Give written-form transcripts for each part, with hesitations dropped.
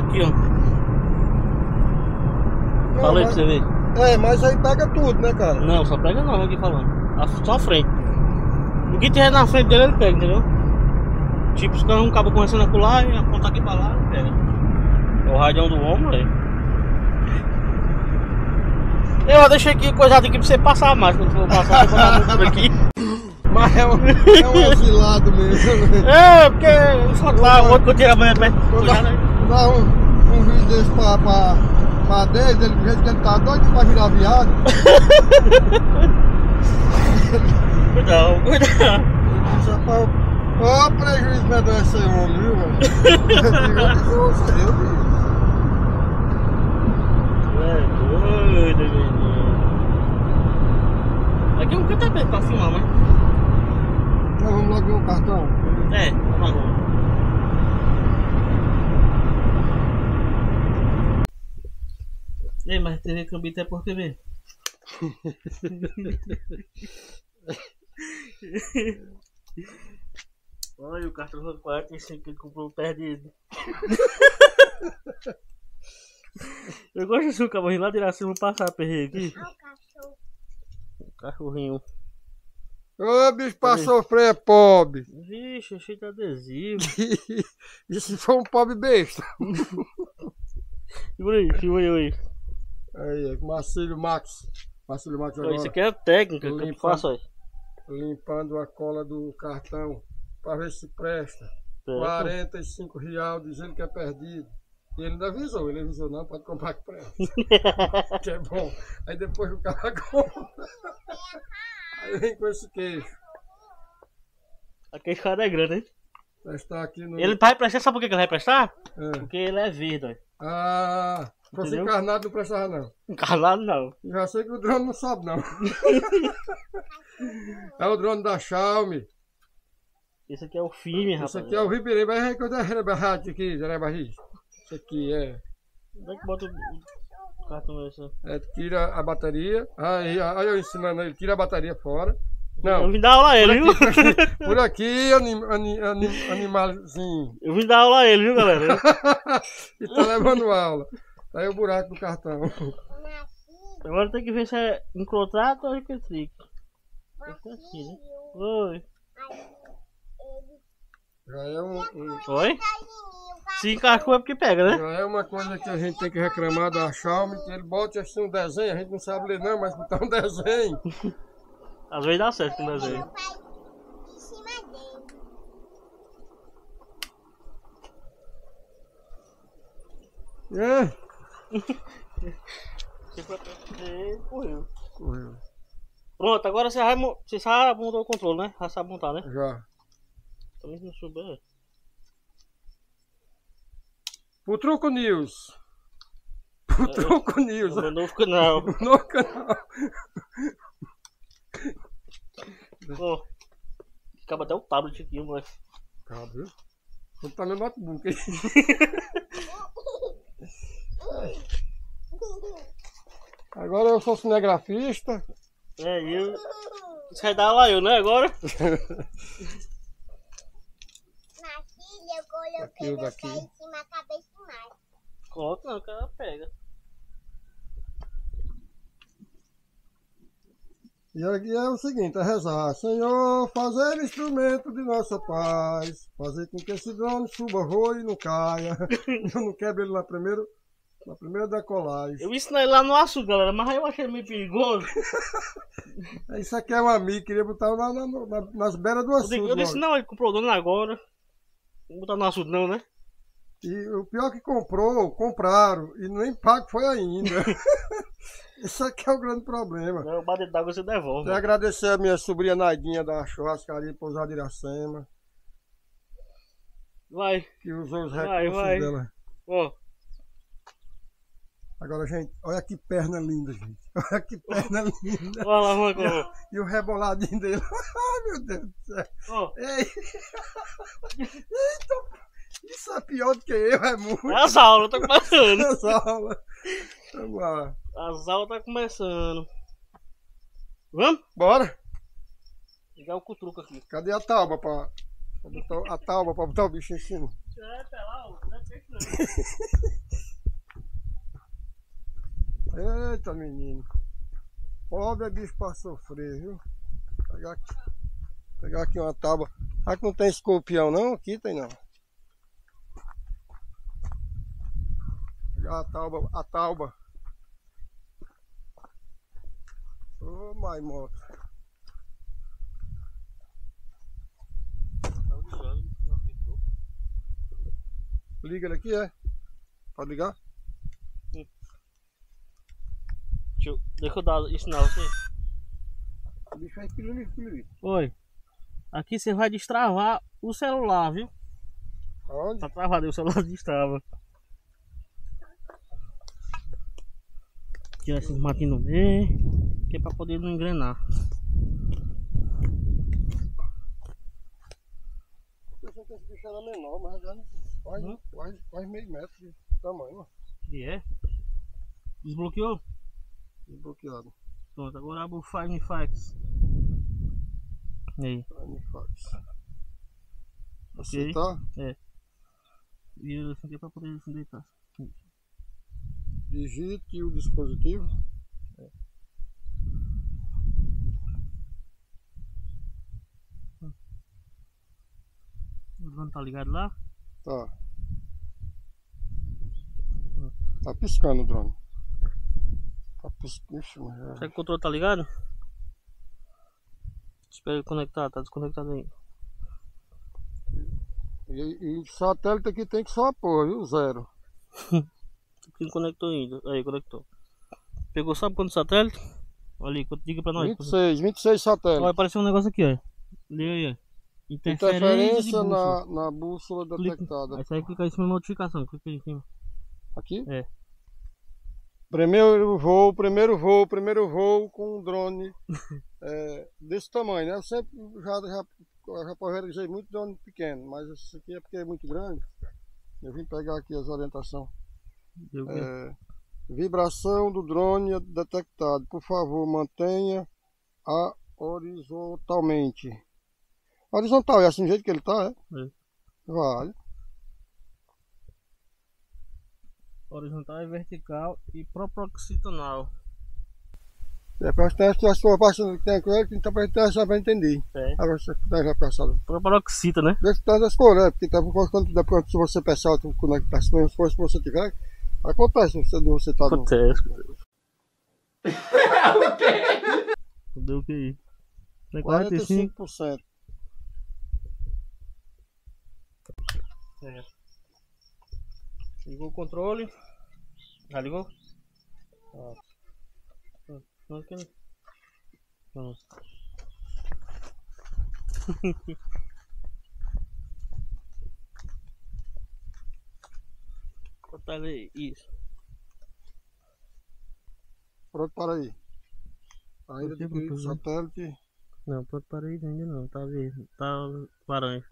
aqui, ó. Não, Falei mas... pra você ver. É, mas aí pega tudo, né, cara? Não, só pega não, aqui falando. Só a frente. O que tiver na frente dele, ele pega, entendeu? Tipo, se o carro um cabo começando a pular e apontar aqui pra lá, ele pega. É o radião do homem, velho. Eu deixei aqui coisado aqui pra você passar mais. Quando for passar, eu vou botar a mão por aqui. Mas é um asilado mesmo, né? É, porque só lá, o outro que eu tirei amanhã também. Dá um vídeo desse pra 10, ele do jeito que ele tá doido pra virar viado. Cuidado, cuidado. Ó, prejuízo medonho esse homem, viu, velho? Eu vi. É doido, menino. Aqui é um canto aberto pra filmar, mas. Então vamos logo ver o cartão. É, vamos agora. Ei, mas TV Cambita é por TV. Olha o cartão 45 que ele comprou perdido. Eu gosto de um cachorrinho lá de Iracema passar perreiro aqui. Olha o cachorro. O cachorrinho. Ô, bicho, pra sofrer é pobre. Vixe, cheio de adesivo. E se for um pobre besta? Segura aí. Aí, Marcílio Max. Marcílio Max agora. Isso aqui é a técnica que eu faço aí. Limpando a cola do cartão pra ver se presta. R$45 dizendo que é perdido. E ele ainda avisou, não, pode comprar que presta. Que é bom. Aí depois o cara compra. Aí vem com esse queixo. A queixada é grande, hein? Prestar aqui no... Ele vai prestar, sabe por que ele vai prestar? É. Porque ele é verde, ó. Ah, se fosse encarnado não prestava não. Encarnado não. Já sei que o drone não sabe não. É o drone da Xiaomi. Esse aqui é o filme, rapaz. Esse aqui é o Ribirei, mas é que eu derrete aqui, Zerebarris. Esse aqui é... Onde é que bota o cartão esse? É, tira a bateria. Aí eu ensinando ele, tira a bateria fora. Não. Eu vim dar aula a ele, viu? Por aqui, animalzinho. Eu vim dar aula a ele, viu, galera? E tá levando aula. Aí o buraco do cartão. Agora tem que ver se é encrotrato ou requetrique. Assim, né? Oi. Já é Oi? Se encaixou é porque pega, né? Já é uma coisa que a gente tem que reclamar da Xiaomi, que ele bota assim um desenho, a gente não sabe ler não, mas botar um desenho. Às vezes dá certo com o desenho. Em cima dele. Correu. Correu. Pronto, agora você sabe montar o controle, né? Já sabe montar, né? Já. Também não souber. Pro Truco News. Pro Truco News. No novo canal. No canal. Ó, acaba até o tablet aqui, moleque. Cabe, viu? Vou botar meu notebook aí. Agora eu sou cinegrafista. É, eu... Você vai dar lá eu, né, agora? Na filha, eu coloquei meu pé em cima da cabeça mais. Coloca não, que ela pega. E aqui é o seguinte, é rezar. Senhor, fazer instrumento de nossa paz. Fazer com que esse drone suba, voe e não caia. Eu não quebro ele na primeira decolagem. Eu ensinei ele lá no açude, galera, mas aí eu achei meio perigoso. Isso aqui é um amigo, queria botar nas beiras do açude. Eu disse, não, ele comprou o dono agora. Não vou botar no açude não, né? E o pior que compraram, e nem pago foi ainda. Isso aqui é o grande problema. Não, o balde d'água você devolve. Quero agradecer a minha sobrinha Naidinha da churrascaria de Pousada Iracema. Vai. Que usou os recursos dela. Ó. Agora, gente, olha que perna linda, gente. Olha que perna linda. Olha lá, Marco. E o reboladinho dele. Ai, meu Deus do céu. Ó. Ei. Eita, isso é pior do que eu, é muito. As aulas, tá começando. As aulas. Vamos lá. As aulas tá começando. Vamos? Bora. Ligar o cutruco aqui. Cadê a tauba pra botar o bicho em cima? É, tá lá, ó. Eita, menino. Pobre é bicho pra sofrer, viu? Pegar aqui uma tábua. Aqui não tem escorpião não? Aqui tem não. Pegar a tauba. Ô, maimoto. Liga ele aqui, é? Pode ligar? Deixa eu dar isso não, você. O bicho é pirulito. Oi. Aqui você vai destravar o celular, viu? Aonde? Tá travado aí, o celular destrava. Tirar esses matinhos no meio, que é pra poder não engrenar. Eu pensei que esse bicho era menor, mas já quase meio metro de tamanho, ó. E é? Desbloqueou? Desbloqueado. Pronto, agora abre o Find Facts. E aí? Você tá? É. E assim aqui pra poder se deitar. Digite o dispositivo. É. O drone tá ligado lá? Tá. Tá piscando o drone. Tá piscando. Será que o controle tá ligado? Espera ele conectar, tá desconectado aí. E o satélite aqui tem que só pôr, viu? 0. Aqui conectou ainda. Aí, conectou. Pegou, sabe quanto satélite? Olha aí, diga pra nós. 26 satélites. Vai aparecer um negócio aqui, ó. Liga aí, ó. Interferência na bússola detectada. Aí você vai clicar em cima de notificação. Clica aí em cima. Aqui? É. Primeiro voo com um drone desse tamanho, né? Eu sempre já realizei muito drone pequeno, mas esse aqui é porque é muito grande. Eu vim pegar aqui as orientações. Vibração do drone detectado. Por favor, mantenha a horizontalmente. Horizontal, é assim do jeito que ele tá, é? Vale. Horizontal e vertical e proporcional. É para testar a sua parte que tem com ele, então para testar para entender. É. Aí você já passado. Proparoxita, né? Vê se tá das cores, né? Porque quando depois se você pensar conectar as mesmas coisas que você tiver, acontece você tá no. Acontece. Deu o que aí? Tem 45%. É. Ligou o controle. Já ligou? Pronto. Corta ali, isso. Pronto, para aí. Ainda tem que satélite. Não, pronto, para aí ainda não. Tá verde. Tá laranja.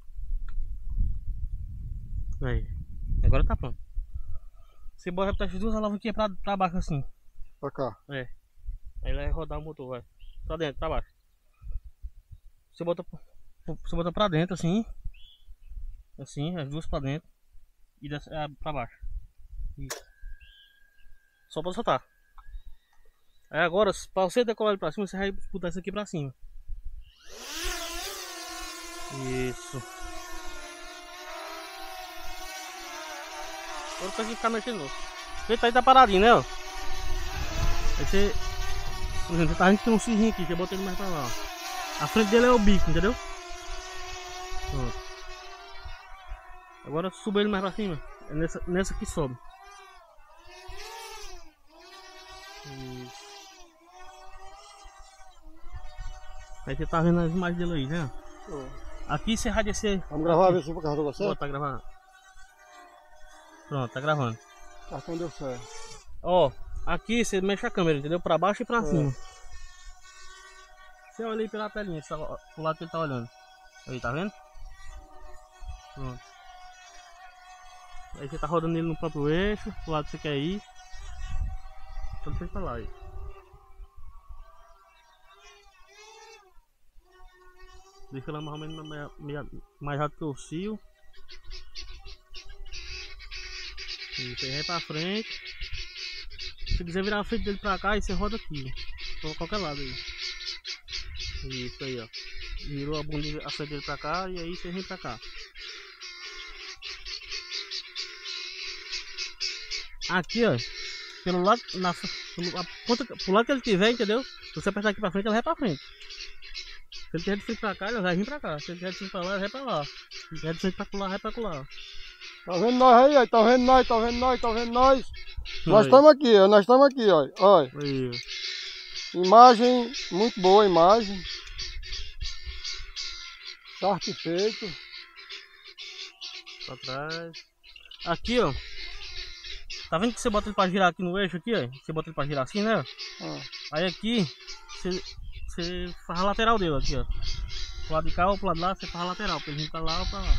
Aí. Agora tá pronto. Você bota as duas alavanquinhas pra baixo assim. Pra cá. É. Aí ele vai rodar o motor, vai. Pra dentro, pra baixo. Você bota pra dentro assim. Assim, as duas pra dentro. E desce pra baixo. Isso. Só pra soltar. Aí agora, pra você decolar ele pra cima, você vai botar isso aqui pra cima. Isso. Agora tem que ficar mexendo. Ele tá paradinho, né? Ó. Aí você. Por exemplo, a gente tem um cirrinho aqui, você bota ele mais pra lá. Ó. A frente dele é o bico, entendeu? Pronto. Agora suba ele mais pra cima. É nessa que sobe. Isso. Aí você tá vendo as imagens dele aí, né? Aqui você vai descer. Vamos gravar, ver se o carro deu certo? Tá gravando. Pronto, tá gravando. Tá, então deu certo. Ó, aqui você mexe a câmera, entendeu? Pra baixo e pra cima. Você olha aí pela telinha, pro lado que ele tá olhando. Aí, tá vendo? Pronto. Aí você tá rodando ele no próprio eixo, pro lado que você quer ir. Então você tá lá aí. Deixa ela mais ou menos mais rápido que o fio. Isso aí vai pra frente. Se quiser virar a frente dele pra cá, aí você roda aqui. Pra qualquer lado aí. Isso aí, ó. Virou a frente dele pra cá e aí você vem pra cá. Aqui, ó. Pelo lado, pro lado que ele tiver, entendeu? Se você apertar aqui pra frente, ele vai pra frente. Se ele tiver de frente pra cá, ele vai vir pra cá. Se ele tiver de frente pra lá, ele vai pra lá. Se ele tiver de frente pra lá, vai pra lá. Tá vendo nós aí? Tá vendo nós, tá vendo nós, tá vendo nós? Nós estamos aqui, ó. Nós estamos aqui, ó. Olha. Aí. Imagem, muito boa imagem. Start feito. Pra trás. Aqui, ó. Tá vendo que você bota ele pra girar aqui no eixo aqui, ó? Você bota ele pra girar assim, né? Aí aqui, você faz a lateral dele aqui, ó. Pro lado de cá ou pro lado de lá, você faz a lateral. Pra ele vir pra lá ou pra lá.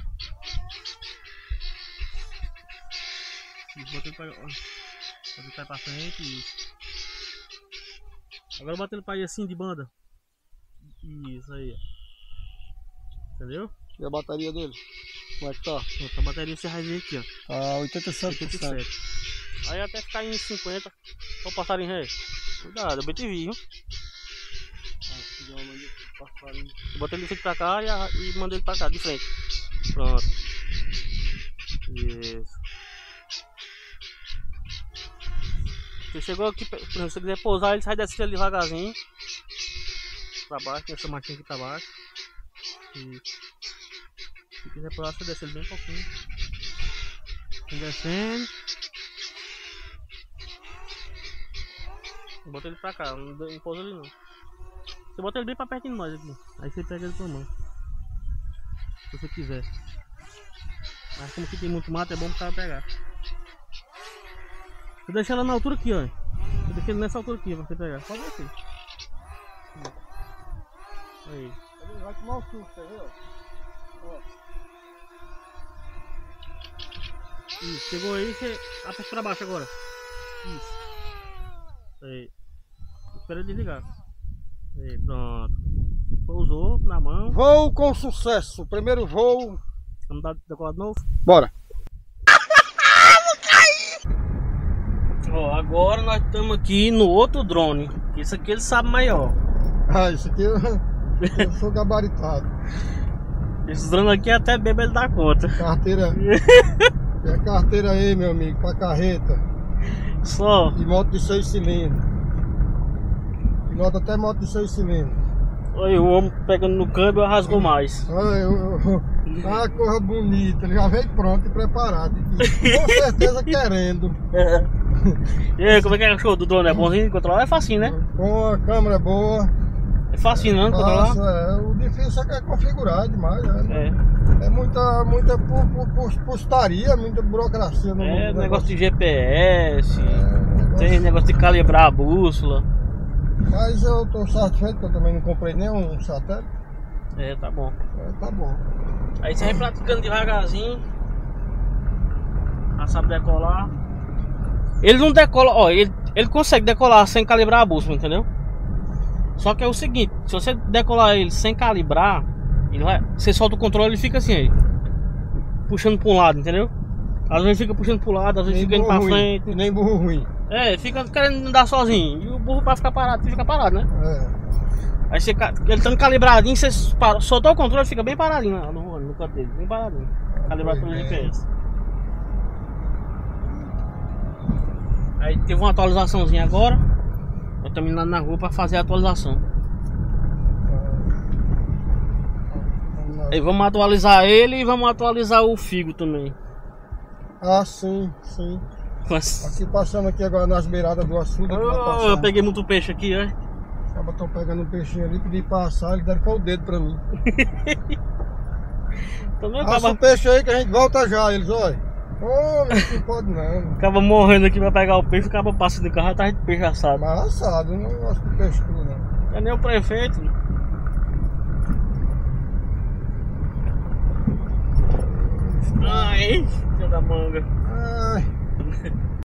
Bota ele pra frente, isso. Agora bota ele pra ir assim de banda. Isso aí, ó. Entendeu? E a bateria dele? Como é que tá? A bateria você vai ver aqui, ó. Ah, 87%. Aí até ficar em 50. Vou passar em ré. Cuidado, é BTV, viu? Eu botei ele de frente pra cá e mandei ele pra cá, de frente. Pronto. Isso. Você chegou aqui, por exemplo, se você quiser pousar, ele sai descendo ali devagarzinho. Pra baixo, nessa marquinha aqui pra baixo. E se quiser pousar, você desce ele bem pouquinho. Vem descendo. Bota ele pra cá, não pousa ele não. Você bota ele bem pra perto de nós aqui. Aí você pega ele com a mão. Se você quiser. Mas como aqui tem muito mato, é bom pro cara pegar. Vou deixar ela na altura aqui, ó. Vou deixar ele nessa altura aqui pra você pegar. Pode descer. Aí. Ele vai tomar um susto, tá vendo? Ó. Isso, chegou aí, você aperta pra baixo agora. Isso. Aí. Espera desligar. Aí, pronto. Pousou na mão. Voo com sucesso. Primeiro voo. Vamos dar decolar de novo? Bora. Ó, agora nós estamos aqui no outro drone. Esse aqui ele sabe maior. Ah, isso aqui eu sou gabaritado. Esse drone aqui até bebe ele dá conta. Carteira. É a carteira aí, meu amigo, pra carreta. Só. E moto de 6 cilindros. Nota até moto de 6 cilindros. Olha, o homem pegando no câmbio rasgou mais. Ah, corra bonita, ele já veio pronto e preparado. Com certeza querendo. E aí, como é que é o show do drone? É bonzinho de controlar? É facinho, né? Com a câmera boa. É facinho, não? Controlar? O difícil é configurar demais. É muita postaria, muita burocracia. No negócio de GPS. Tem negócio de calibrar a bússola. Mas eu tô satisfeito que eu também não comprei nenhum satélite. Tá bom. Tá bom. Aí você vai praticando devagarzinho. Já sabe decolar. Ele não decola, ó, ele consegue decolar sem calibrar a bússola, entendeu? Só que é o seguinte, se você decolar ele sem calibrar, você solta o controle e ele fica assim aí, puxando para um lado, entendeu? Às vezes fica puxando para o lado, às vezes fica indo para frente. Nem burro ruim. Fica querendo andar sozinho. E o burro para ficar parado, fica parado, né? Aí você, ele estando calibradinho, você soltou o controle, fica bem paradinho no canto dele, bem paradinho. Calibrado pelo GPS. Aí teve uma atualizaçãozinha agora. Eu tô indo na rua para fazer a atualização. Aí vamos atualizar ele e vamos atualizar o Figo também. Ah, sim. Aqui passando aqui agora nas beiradas do açude. Eu peguei muito peixe aqui, ó. Os cabas estão pegando um peixinho ali, pedi passar, eles deram com o dedo pra mim. Passa o peixe aí que a gente volta já, eles, olha. Não pode não. Acaba morrendo aqui pra pegar o peixe, acaba passando de carro, tá de peixe assado. Mas assado, eu não gosto de peixe cru não. É nem o prefeito. Ai, filha da manga. Ai.